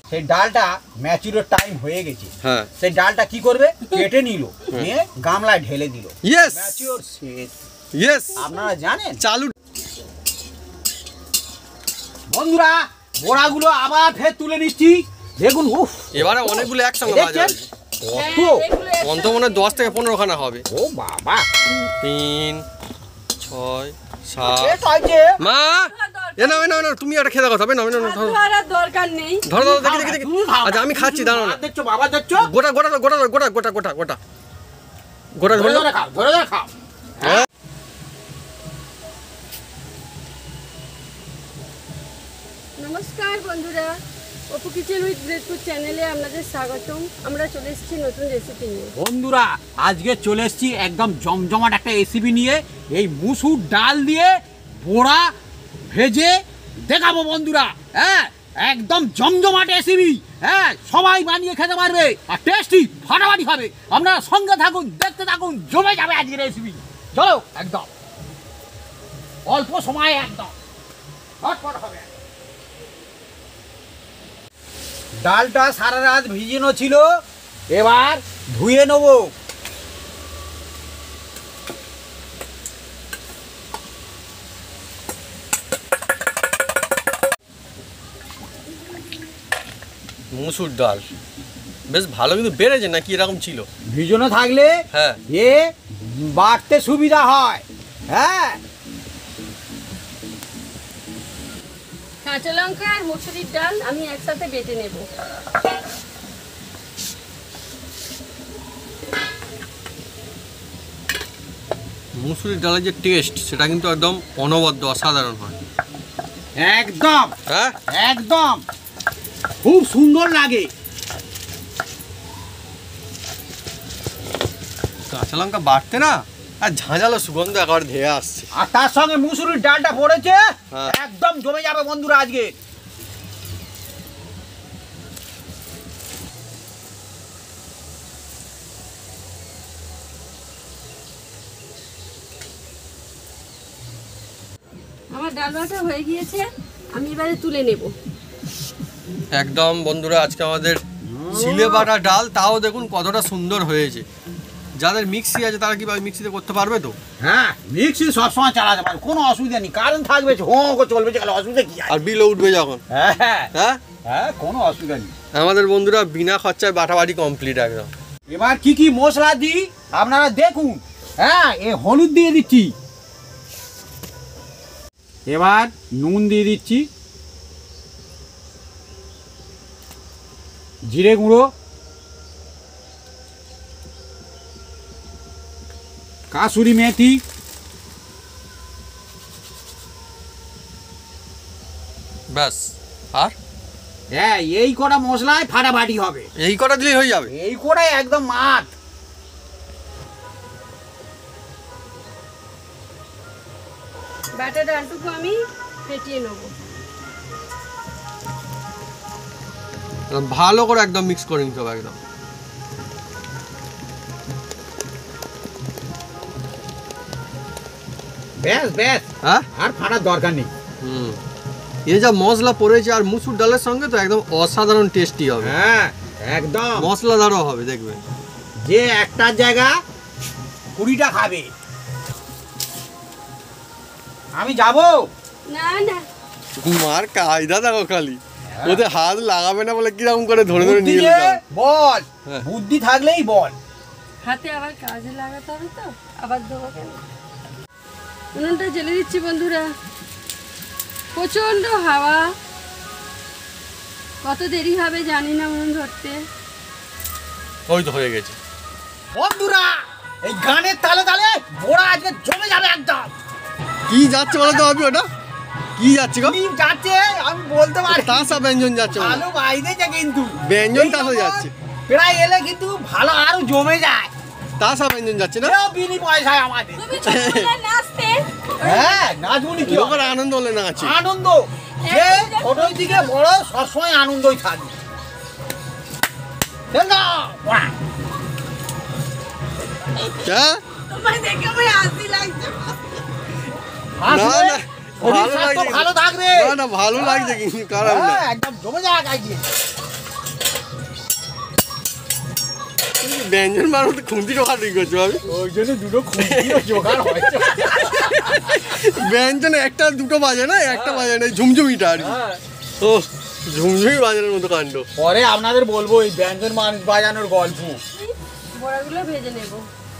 সেই ডালটা ম্যাচুরের টাইম হয়ে গেছে। হ্যাঁ, সেই ডালটা কি করবে, কেটে নিল, নিয়ে গামলায় ঢেলে দিল। ইয়েস ম্যাচিওর শেষ। ইয়েস, আপনারা জানেন। চালু। বন্ধুরা বড়াগুলো আবার ফের তুলে নিচ্ছি। দেখুন, উফ, এবারে অনেকগুলো একসঙ্গে ভাজা হয়েছে। কত অন্ত মনে 10 থেকে 15 খানা হবে। ও বাবা, 3 6 7। এটা যে মা এ নাও এ নাও না, তুমি একটা খেয়ে দেখো। তবে নাও নাও নাও, ধরো দরকার নেই। ধরো ধরো, দেখি দেখি দেখি। আচ্ছা আমি খাচ্ছি, দাঁড়াও না। দেখছো বাবা, দেখছো, গোটা গোটা গোটা গোটা গোটা গোটা গোটা গোটা ধরে ধরে ধরে খাও, ধরে ধরে খাও। নমস্কার বন্ধুরা, অপু কিচেন উইথ ব্রেডফুড চ্যানেলে আপনাদের স্বাগতম। আমরা চলে এসেছি নতুন রেসিপি নিয়ে। বন্ধুরা আজকে চলে এসেছি একদম জমজমাট একটা রেসিপি নিয়ে। এই মুসুর ডাল দিয়ে বড়া ভেজে দেখাবো বন্ধুরা। হ্যাঁ, একদম জমজমাট রেসিপি। হ্যাঁ, সবাই বানিয়ে খেতে পারবে আর টেস্টি ফাটাফাটি হবে। আপনারা সঙ্গে থাকুন, দেখতে থাকুন, জমে যাবে আজকের রেসিপি। চলো, একদম অল্প সময়ে একদম ঝটপট হবে। ডালটা সারা রাত ভিজানো ছিল, এবার ধুয়ে নেব। মুসুর ডাল বেশ ভালো, কিন্তু বেড়েছে নাকি এরকম ছিল? ভিজানো থাকলে হ্যাঁ, এ বাড়তে সুবিধা হয়। হ্যাঁ, কাঁচা লঙ্কা আর মসুরির ডাল আমি একসাথে বেটে নেব। মুসুরির ডালের যে টেস্ট সেটা কিন্তু একদম অনবদ্য, অসাধারণ হয়। একদম হ্যাঁ, একদম খুব সুন্দর লাগে। কাঁচা লঙ্কা বাড়তে না আর ঝাঁঝালো সুগন্ধ একেবারে ধেয়ে আসছে। আর তার সঙ্গে মুসুরির ডালটা পড়েছে, হ্যাঁ। একদম জমে যাবে বন্ধুরা আজকে। আমার ডাল বাটা হয়ে গিয়েছে, আমি এবারে তুলে নেব। একদম বন্ধুরা, আজকে আমাদের ছিলে বাটা ডাল, তাও দেখুন কতটা সুন্দর হয়েছে। যাদের মিক্সি আছে তারা কি মিক্সিতে করতে পারবে তো? হ্যাঁ, মিক্সি সবসময় চালাতে পারবে, কোনো অসুবিধা নেই। কারণ থাকবে, হোঁ করে চলবে, অসুবিধা কি আছে? আর বিলও উঠবে যখন। হ্যাঁ হ্যাঁ হ্যাঁ, কোনো অসুবিধা নেই। আমাদের বন্ধুরা বিনা খরচায় বাটাবাটি কমপ্লিট একদম। এবার কি কি মশলা দিই আপনারা দেখুন। হ্যাঁ, এ হলুদ দিয়ে দিচ্ছি, এবার নুন দিয়ে দিচ্ছি, জিরে গুঁড়ো, কাসুরি মেথি, ব্যাস। আর হ্যাঁ, এই কটা মশলায় ফাটাফাটি হবে। এই কটা দিলেই হয়ে যাবে। এই কটাই একদম মাঠ। বাটা ডালটুকু আমি ফেটিয়ে নেব। ভালো করে একদম মিক্স করে নিতে হবে একদম। ব্যাস ব্যাস, হ্যাঁ, আর ফাটার দরকার নেই। এই যা মশলা পড়েছে আর মুসুর ডালের সঙ্গে তো একদম অসাধারণ টেস্টি হবে। হ্যাঁ, একদম মশলাদারও হবে দেখবে। যে একটার জায়গা 20টা খাবে। আমি যাব না না, মার কায়দা দেখো খালি, ওতে হাত লাগাবে না বলে কিরকম করে ধরে ধরে নিয়ে বুদ্ধি যেতে যে বল, হ্যাঁ। বুদ্ধি থাকলেই বল। হাতে আবার কাজে লাগাতে হবে তো, আবার দেবো কেন? উনুনটা জ্বেলে দিচ্ছি বন্ধুরা। প্রচণ্ড হাওয়া, কত দেরি হবে জানি না উনুন ধরতে। ওই তো হয়ে গেছে বন্ধুরা, এই গানের তালে তালে বড়া আজকে জমে যাবে একদম। কি যাচ্ছে বলো তো? হবে ওটা কি যাচ্ছে গো? কি যাচ্ছে আমি বলতে পারি। তাসা ব্যঞ্জন যাচ্ছে, ভালো বাইরেছে কিন্তু ব্যঞ্জন তাসা যাচ্ছে। প্রায় এলে কিন্তু ভালো আরো জমে যায়। তাসা ব্যঞ্জন যাচ্ছে না? এও বিনি পয়সায় আমাদের। নাচতে হ্যাঁ, নাচবুনি কি লোকের আনন্দ হলে না আছে। আনন্দ, যে ছোটর দিকে বড় সবসময় আনন্দই থাকবে। হ্যাঁ, তোমায় দেখে আমার হাসি লাগছে। ভালো লাগছে, ভালো থাকবে। না ভালো লাগছে কিন্তু খারাপ না। একদম জমে যাক আজকে। ব্যঞ্জন মানুষ খুন্তি জোগাড় করছো আমি ওই জন্য দুটো খুঁটিও জোগাড় হয়েছে। ব্যঞ্জনে একটা দুটো বাজে না, একটা বাজে না, ঝুমঝুমিটা আর কি। ও ঝুমঝুমি বাজানোর মতো কাণ্ড। পরে আপনাদের বলবো এই ব্যঞ্জন মানুষ বাজানোর গল্প। বড়াগুলো ভেজে নেব।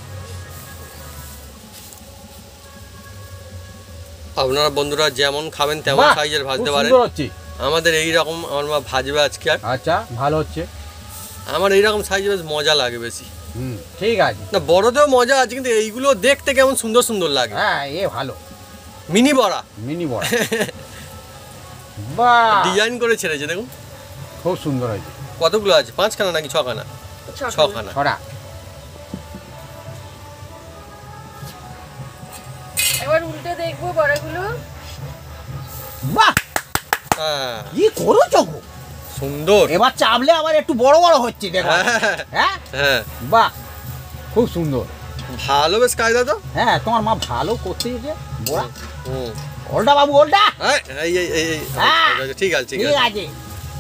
আপনারা বন্ধুরা যেমন খাবেন তেমন বাহ, সাইজের খুব ভাজতে পারেন। সুন্দর হচ্ছে। আমাদের এই রকম আমার মা ভাজবে আজকে। আর আচ্ছা, ভালো হচ্ছে। আমার এইরকম সাইজে বেশ মজা লাগে বেশি। ঠিক আছে। না বড়তেও মজা আছে, কিন্তু এইগুলো দেখতে কেমন সুন্দর সুন্দর লাগে। হ্যাঁ, এ ভালো। মিনি বড়া, মিনি বড়া। বাহ, ডিজাইন করে ছেড়েছে দেখুন। খুব সুন্দর হয়েছে। কতগুলো আছে, 5খানা নাকি 6খানা? 6খানা। ছড়া। এবার উল্টে দেখবো বড়াগুলো। বাহ, হ্যাঁ কি করেছো গো? সুন্দর। এবার চাপলে আবার একটু বড় বড় হচ্ছে দেখো। হ্যাঁ, হ্যাঁ বাহ, খুব সুন্দর। ভালো বেশ কায়দা তো। হ্যাঁ, তোমার মা ভালো করতে যে বড়া। হুম। ওল্টা বাবু, ওল্টা। এই এই এই এই, হ্যাঁ, ঠিক আছে ঠিক ঠিক আছে। আছে।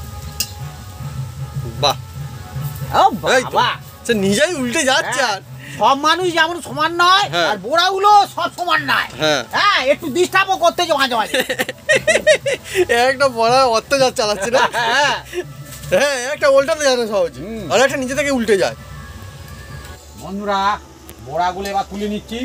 বাহ, ও এই তো। বাবা, সে নিজেই উল্টে যাচ্ছে। আর সব মানুষ যেমন সমান নয়, হ্যাঁ। আর বোড়াগুলো সব সমান নয়। হ্যাঁ। হ্যাঁ, একটু ডিস্টার্বও করতে যে মাঝে মাঝে। একটা বড়া অত্যাচার চালাচ্ছে না। হ্যাঁ, হ্যাঁ, একটা উল্টাতে জানে সহজে, হুম। আর একটা নিচে থেকে উল্টে যায়। বন্ধুরা, বড়াগুলো এবার তুলে নিচ্ছি।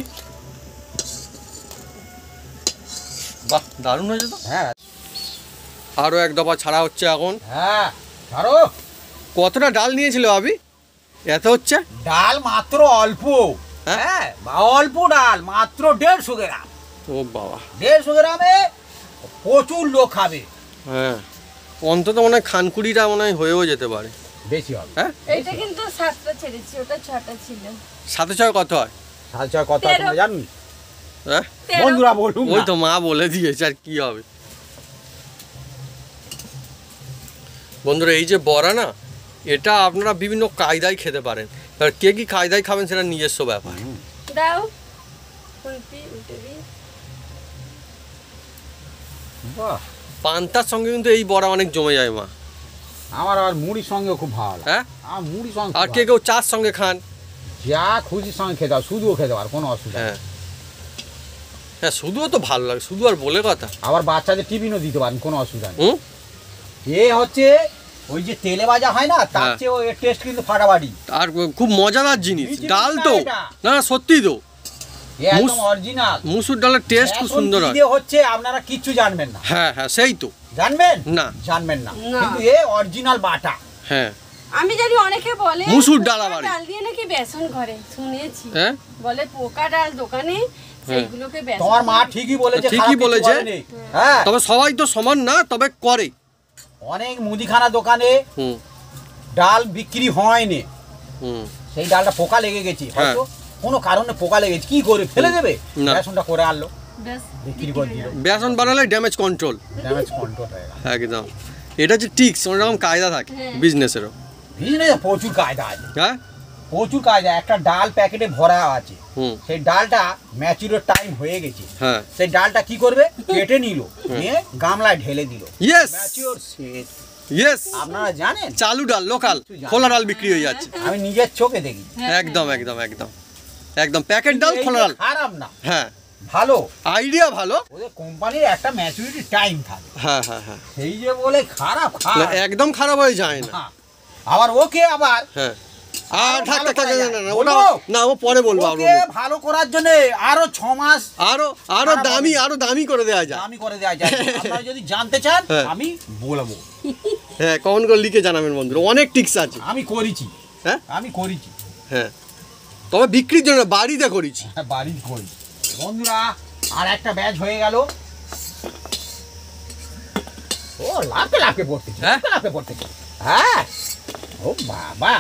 বাহ, দারুণ হয়েছে তো। হ্যাঁ, আরও এক দফা ছাড়া হচ্ছে এখন। হ্যাঁ, ছাড়ো। কতটা ডাল নিয়েছিল আবি? এত হচ্ছে? ডাল মাত্র অল্প। হ্যাঁ? হ্যাঁ, অল্প ডাল, মাত্র 150 গ্রাম। ও বাবা। 150 গ্রামে প্রচুর লোক খাবে। হ্যাঁ, অন্তত মনে হয় খানকুড়িটা মনে হয় হয়েও যেতে পারে। বেশি হবে। হ্যাঁ, এইটা কিন্তু 7টা ছেড়েছি, ওটা 6টা ছিল। 7-6 কত হয়? সাড়ে ছয় কত তেরো। তোমরা জানি? হ্যাঁ, 13 বন্ধুরা বলুন ওই না। তো মা বলে দিয়েছে, আর কি হবে। বন্ধুরা, এই যে বড়া না, এটা আপনারা বিভিন্ন কায়দায় খেতে পারেন। এবার কে কি কায়দায় খাবেন সেটা নিজস্ব ব্যাপার। দাও উল্টে দিই। বাহ, পান্তার সঙ্গে কিন্তু এই বড়া অনেক জমে যায় মা। আমার আর মুড়ির সঙ্গে খুব ভালো লাগে। হ্যাঁ, আমার মুড়ির সঙ্গে আর খুব কে ভালো। কেউ চার সঙ্গে খান। যা খুশির সঙ্গে খেতে হবে, শুধুও খেতে পার, কোনো অসুবিধা নেই। হ্যাঁ হ্যাঁ, শুধুও তো ভালো লাগে, শুধু আর বলে কথা। আবার বাচ্চাদের টিফিনও দিতে পারেন, কোনো অসুবিধা নেই। হুম। এ হচ্ছে ওই যে তেলে ভাজা হয় না, তার হ্যাঁ। চেয়ে এর টেস্ট কিন্তু ফাটাফাটি। আর খুব মজাদার জিনিস, মিষ্টি ডাল মিষ্টি তো। না এটা। না না, সত্যি তো, এ একদম মুস- অরিজিনাল। মুসুর ডালের টেস্ট খুব সুন্দর হয়। হচ্ছে আপনারা কিচ্ছু জানবেন না। হ্যাঁ হ্যাঁ, সেই তো। জানবেন না। জানবেন না, না। কিন্তু এ অরিজিনাল বাটা। হ্যাঁ, আমি জানি অনেকে বলে মুসুর ডাল আবার। ডাল দিয়ে নাকি বেসন করে, শুনেছি। হ্যাঁ বলে পোকা ডাল দোকানে, সেইগুলোকে বেসন তোমার মা করে। ঠিকই বলেছে, ঠিকই খারাপ কিছু বলেছে। বলেনি। হ্যাঁ, তবে সবাই তো সমান না, তবে করে। অনেক মুদিখানা দোকানে হুম ডাল বিক্রি হয়নি, হুম। সেই ডালটা পোকা লেগে গেছে, হ্যাঁ। হয়তো কোনো কারণে পোকা লেগেছে, কি করে ফেলে দেবে? না। বেসনটা করে আনলো, ব্যাস, বিক্রি করে দিল, বেসন বানালে ড্যামেজ কন্ট্রোল। ড্যামেজ কন্ট্রোল হয়ে গেল। একদম, এটা হচ্ছে টিক্স, অন্যরকম কায়দা থাকে হ্যাঁ। বিজনেসেরও। বিজনেসে প্রচুর কায়দা আছে, হ্যাঁ। প্রচুর কায়দা। একটা ডাল প্যাকেটে ভরা আছে, হুম। সেই ডালটা ম্যাচুরের টাইম হয়ে গেছে, হ্যাঁ। সেই ডালটা কি করবে, কেটে নিল, নিয়ে গামলায় ঢেলে দিল, ইয়েস ম্যাচিওর শেষ। ইয়েস। আপনারা জানেন, চালু ডাল, লোকাল খোলা ডাল বিক্রি হয়ে যাচ্ছে। আমি নিজের চোখে দেখি। একদম একদম একদম একদম প্যাকেট ডাল, এই খোলা যে ডাল। খারাপ না, হ্যাঁ, ভালো। আইডিয়া ভালো। ওদের কোম্পানির একটা ম্যাচুরিটি টাইম থাকে, হ্যাঁ হ্যাঁ হ্যাঁ, সেই যে বলে খারাপ না, খারাপ। একদম খারাপ হয়ে যায় না। হ্যাঁ। আবার ওকে আবার হ্যাঁ, আর আরো থাক ভালো থাক থাক, করা না যায়। না না, ওটা বলবো? না, ও পরে বলবো। আরো ওকে ভালো করার জন্য আরো 6 মাস আরো খারাপ দামি, হবে। আরো দামি করে দেওয়া যায়। আমি করে দেওয়া যায়। আপনারা যদি জানতে চান হ্যাঁ। আমি বলবো, হ্যাঁ, কমেন্ট করে লিখে জানাবেন বন্ধুরা, অনেক টিক্স আছে। আমি করেছি। হ্যাঁ আমি করেছি, হ্যাঁ, তবে বিক্রির জন্য বাড়িতে করেছি। বাড়ি করি। বন্ধুরা, আর একটা ব্যাচ হয়ে গেল। ও লাফে লাফে পড়তেছে, হ্যাঁ? লাফে লাফে পড়তেছে। হ্যাঁ, ও বাবা,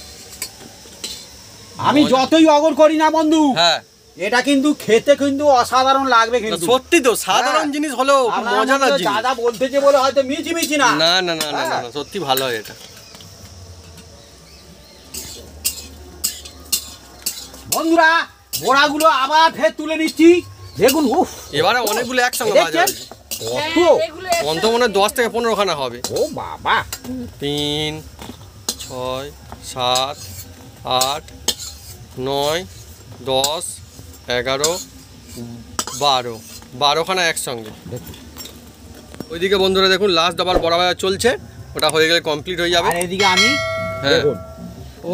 আমি যতই অগর করি না বন্ধু, হ্যাঁ, এটা কিন্তু খেতে কিন্তু অসাধারণ লাগবে না, কিন্তু। সত্যি তো, সাধারণ হ্যাঁ। জিনিস হলেও খুব আপনার মজাদার মতো জিনিস। দাদা বলতেছে বলে হয়তো মিছি মিছি না। না না না না না, হ্যাঁ। না, সত্যি ভালো হয় এটা। বন্ধুরা, বড়াগুলো আবার ফের তুলে নিচ্ছি। দেখুন, উফ, এবারে অনেকগুলো একসঙ্গে ভাজা দেখছেন? হয়েছে। হ্যাঁ, কত? এগুলো অন্ত মনে হয় 10 থেকে 15 খানা হবে। ও বাবা, 3, 6, 7, 8 9 10 11 12 12খানা একসঙ্গে। ওইদিকে বন্ধুরা দেখুন লাস্ট আবার বড়া ভাজা চলছে, ওটা হয়ে গেলে কমপ্লিট হয়ে যাবে। আর এদিকে আমি হ্যাঁ দেখুন। ও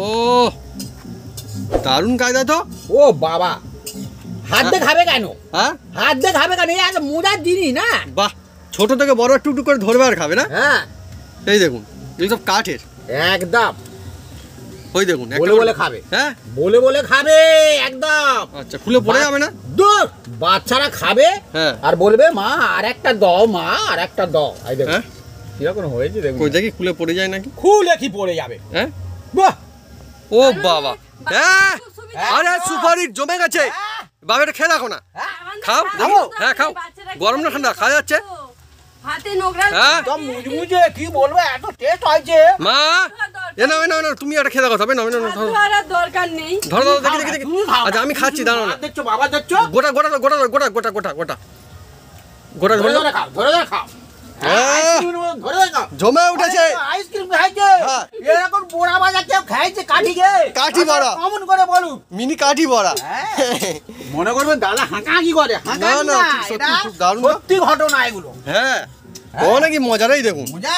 দারুণ কায়দা তো। ও বাবা, হাত দিয়ে খাবে কেন? হ্যাঁ হাত দিয়ে খাবে কেন? এই একটা মজার জিনিস না। বাহ, ছোট থেকে বড় টুকটুক করে ধরবে আর খাবে না। হ্যাঁ এই দেখুন এইসব কাঠের, একদম ওই দেখুন একটা বলে বলে খাবে। হ্যাঁ বলে বলে খাবে একদম। আচ্ছা, খুলে পড়ে যাবে না? দূর, বাচ্চারা খাবে হ্যাঁ আর বলবে মা আর একটা দাও, মা আর একটা দাও। এই দেখুন হ্যাঁ কিরকম হয়েছে দেখুন। কই দেখি খুলে পড়ে যায় নাকি? খুলে কি পড়ে যাবে? হ্যাঁ বাহ, ও বাবা, হ্যাঁ খুব সুবিধা। আরে সুপারির জমে গেছে। বাবা এটা খেয়ে রাখো না, খাও খাবো। হ্যাঁ খাও, গরম না ঠান্ডা খাওয়া যাচ্ছে। হাতে নোংরা হ্যাঁ একদম মুজমুজে, কি বলবো, এত টেস্ট হয়েছে। মা এ নাও তুমি এটা খেয়ে দেখো, তবে নাও নাও ধরো ধরার দরকার নেই। ধরো ধরো দেখি দেখি দেখি। তুমি খাও। আচ্ছা আমি খাচ্ছি, দাঁড়াও না। দেখছো বাবা, দেখছো? গোটা গোটা গোটা গোটা গোটা গোটা গোটা গোটা ধরে ধরো। ধরে খাও, ধরে ধরে খাও। হ্যাঁ। আইসক্রিমের মতো ধরে ধরে খাও। জমে উঠেছে। আইসক্রিম খাইছে। হ্যাঁ। এরকম বড়া ভাজা কেউ খাইছে কাঠি গে? কাঠি বড়া। কমন করে বলুন। মিনি কাঠি বড়া। মনে করবে দাদা হাঁকাহাঁকি করে। হাঁকাহাঁকি না, না, ঠিক সত্যি এটা খুব দারুণ না? সত্যি ঘটনা এগুলো। হ্যাঁ ও নাকি মজাটাই দেখুন। মজা।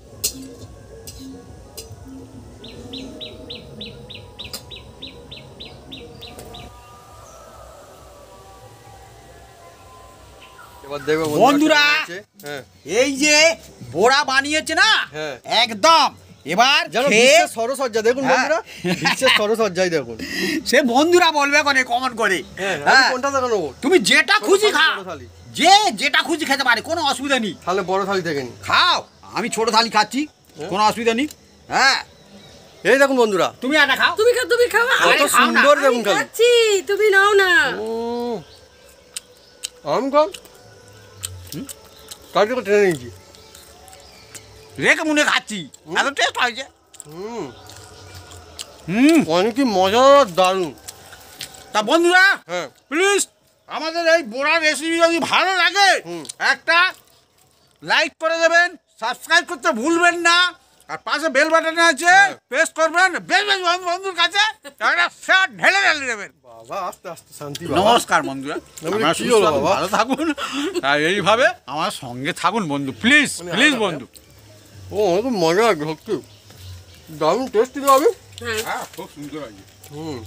এবার দেখবে বন্ধুরা, হ্যাঁ এই যে বড়া বানিয়েছে না, হ্যাঁ। একদম এবার যেন খেয়ে বিশ্বের সরসজ্জা দেখুন হ্যাঁ। বন্ধুরা, বিশ্বের সরসজ্জাই দেখুন। সে বন্ধুরা বলবে কোনে কমন করে। হ্যাঁ আমি হ্যাঁ, কোনটা দেখানো? তুমি যেটা খুশি খাও, বড় থালি। যে যেটা খুশি খেতে পারে, কোনো অসুবিধা নেই। তাহলে বড় থালি থেকে নি। খাও, আমি ছোট থালি খাচ্ছি, কোনো অসুবিধা নেই। হ্যাঁ, এই দেখুন বন্ধুরা, তুমি একটা খাও। তুমি খাও, তুমি খাও। কত আরে খাও না। সুন্দর দেখুন আমি খালি। খাচ্ছি, তুমি নাও না। আমি কম কাটি করে টেনে নিয়েছি। রেখে মনে খাচ্ছি, এত টেস্ট হয়েছে। হুম হুম, অনেকই মজা, দারুণ। তা বন্ধুরা হ্যাঁ প্লিজ আমাদের এই বড়ার রেসিপি যদি ভালো লাগে হুম। একটা লাইক করে দেবেন, সাবস্ক্রাইব করতে ভুলবেন না, আর পাশে বেল বাটন আছে, প্রেস করবেন, বেশ বেশ বন্ধুর কাছে একটা শেয়ার ঢেলে ঢেলে দেবেন। বাবা আস্তে আস্তে শান্তি। নমস্কার বন্ধুরা, আমি আপনারা কি সুস্থ হলো থাকুন, বাবা? ভালো থাকুন, আর এইভাবে আমার সঙ্গে থাকুন বন্ধু, প্লিজ প্লিজ বন্ধু। ও অনেক মজা লাগবে সত্যি, দারুণ টেস্টি হবে। হ্যাঁ। হ্যাঁ, খুব সুন্দর আছে। হুম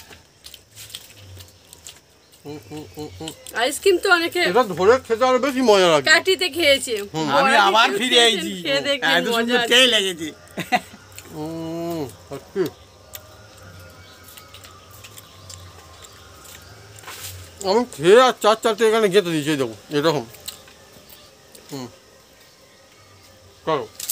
হুম, হুম, হুম, হুম। আইসক্রিম তো অনেকে এটা ধরে খেতে আরো বেশি মজা লাগবে। কাটিতে খেয়েছে। আমি বড়া আবার দিয়ে ফিরে খেয়েছেন, এসেছি, খেয়ে দেখবেন এত মজা সুন্দর আছে। টেস্ট লেগেছে। সত্যি আমি খেয়ে আর চারটে এখানে যেতে দিয়েছি, দেখুন এরকম। হুম করো।